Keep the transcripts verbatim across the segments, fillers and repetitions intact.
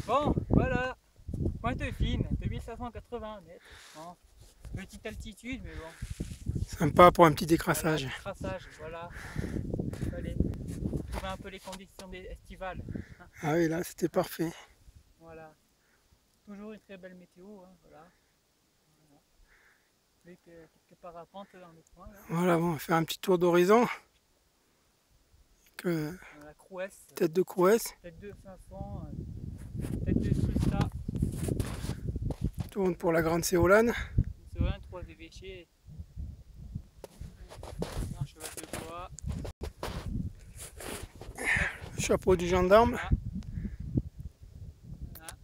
Bon, voilà, Pointe-Fine, deux mille cinq cent quatre-vingts mètres. Bon, petite altitude, mais bon. Sympa pour un petit Voilà, décrassage. décrassage, voilà. Allez, trouver un peu les conditions estivales. Hein. Ah oui, là, c'était parfait. Voilà. Toujours une très belle météo, hein, voilà. Voilà. Avec euh, quelques parapentes dans le coin, là. Voilà, bon, on va faire un petit tour d'horizon. Que... La Crouesse. Tête de Crouesse. Tête de Finfon, euh, tête de Susta. Tourne pour la Grande Séolane. Serein, trois évêchés. Un cheval de bois. Chapeau du gendarme. Voilà. Voilà.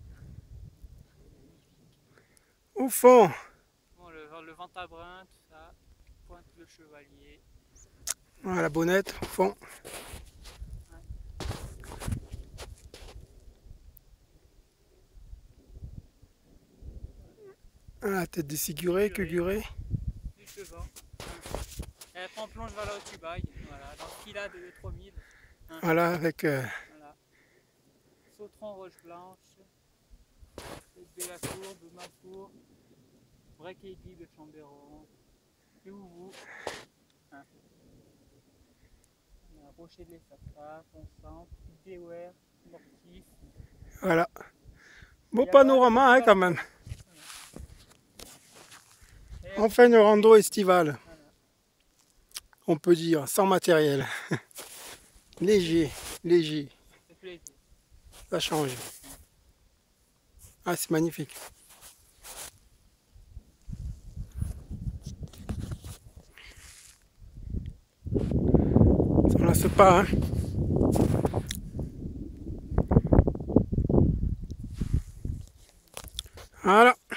Au fond, Bon, le, le vent à brun, tout ça. Pointe le Chevalier. voilà la bonnette, au fond. La tête des Sigurés, que Guré. Du vent. Et après on plonge vers la Haute-Tubaille, voilà, dans ce qu'il a de trois mille. Hein. Voilà, avec... Euh... Voilà. Sautron Roche Blanche, Bellacour, Bemacour, Brequédy de Chambéron, Kéouvou, hein. Rocher de l'Essafra, Concentre, Déouer, Mortif. Voilà. Beau panorama hein, quand même. Voilà. On fait une rando estivale. Voilà. On peut dire, sans matériel. Léger, léger. Ça change. Ah, c'est magnifique. Ça ne lasse pas, hein. Voilà.